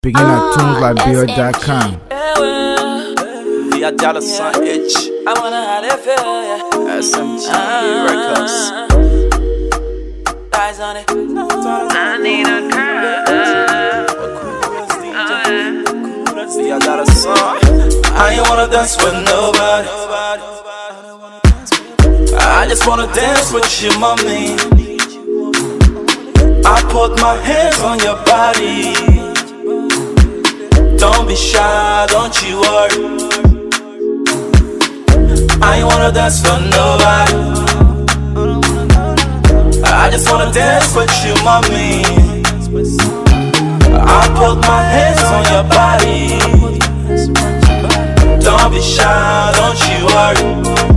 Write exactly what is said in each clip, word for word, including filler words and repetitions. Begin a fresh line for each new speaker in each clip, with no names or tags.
Begin at tunes liberia dot com.
Via dollar sign H. I wanna how they feel, yeah. S M G Records. Eyes on it. I need a girl. Via dollar sign. I ain't wanna dance with nobody. I just wanna dance with you, mommy. I put my hands on your body. Don't be shy, don't you worry. I ain't wanna dance for nobody. I just wanna dance with you, mommy. I put my hands on your body. Don't be shy, don't you worry.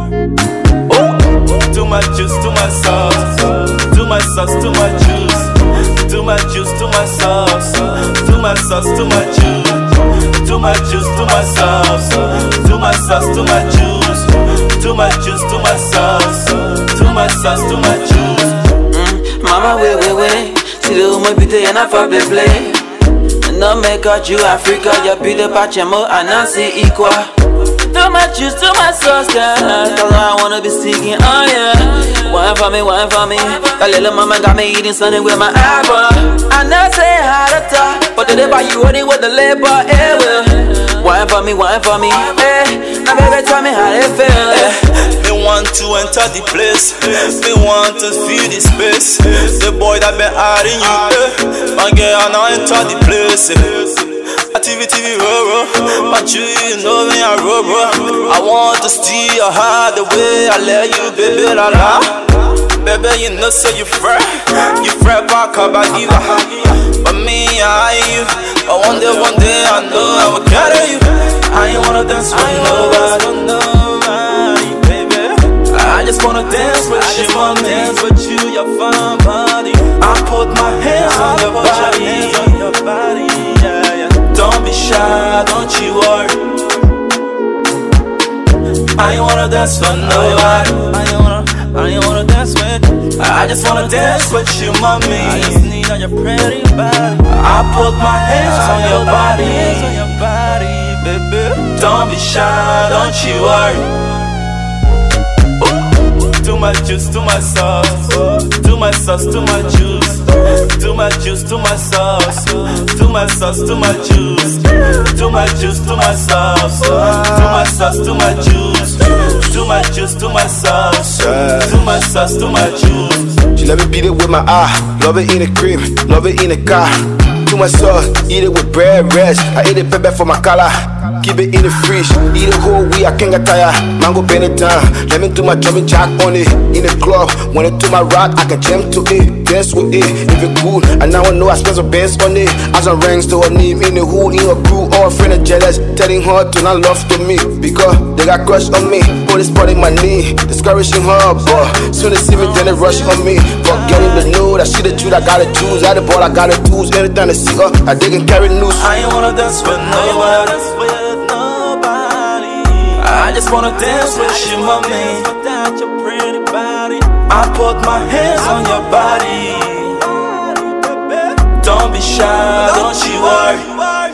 Too much juice, too much sauce. Too much sauce, too much juice. Too much juice, too much sauce. Too much sauce, too much juice. Too much juice, too much sauce. Too much sauce, too much juice. Too much juice, too much sauce. Too much sauce, too much juice.
Mm, mama, wait, wait, wait. See the woman be there and I for play play. No make out you Africa, you be the pachamo and I see equal. Too much juice, too much sauce, girl. Cause I wanna be singing, oh yeah. Wine for me, wine for me. That little mama got me eating something with my eyebrow. I know say how to talk, but today by you running with the labor, eh well. Wine for me, wine for me, eh. Now baby tell me how they feel, eh.
Me want to enter the place. Me want to feel the space. The boy that been hiding you, eh. My girl now enter the place, eh. Activity we roll, roll. But you, you know me, I roll, roll. I want to steal your heart the way I let you, baby, la la. Baby, you know, say you fret. You fret back up, I give a but me, I you. But one day, one day, I know I will carry you. I ain't wanna dance with nobody, nobody, baby. I just wanna dance with you, wanna dance with you, your fine body. I put my hands on your body, hands on your body, yeah, yeah. Don't be shy, don't you worry. I ain't wanna dance for nobody. I ain't wanna, I ain't wanna dance with. I just wanna dance with you, mommy. I just need on your pretty body. I put my hands on your body, hands on your body, baby. Don't be shy, don't you worry. Too much juice, too much sauce. Too much sauce, too much juice. Too much juice, too much sauce. Too much sauce, too much juice. Too much juice, too much sauce. Too much sauce, too much juice. Too much juice, too much sauce. Too much sauce, too much juice.
She let me beat it with my eye. Love it in the crib, love it in the car. Too much sauce, eat it with bread, rest. I eat it pepper for my color. Keep it in the fridge, eat it whole week, I can't get tired. Mango bend it down, let me do my jumping jack on it. In the club, when it to my rock, I can jam to it, dance with it. If it cool, and now I know I spend some bands on it. As a rings to a name in the hood, in a crew, or a friend of jealous, telling her to not love to me, because they got crush on me. Police spotting my knee, discouraging her, but soon they see me, then they rush on me. Forgetting the nude, I see the truth, I gotta choose. I the ball, I gotta choose. Anytime I see her, I dig and carry news.
I ain't wanna dance with nobody. I just wanna dance with you, mommy. I put my hands on your body. Don't be shy, don't you worry.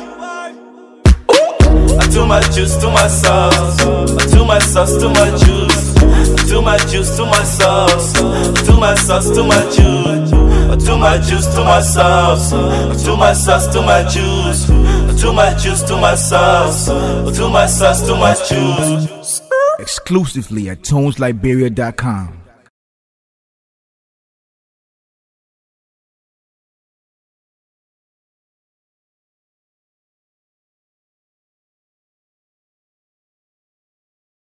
Too much juice, too much sauce. Too much sauce, too much juice. Too much juice, too much sauce. Too much sauce, too much juice. Too much juice, too much sauce. Too much sauce, too much juice. Too much juice, too much sauce. Too much sauce, too much juice.
Exclusively at tunes liberia dot com.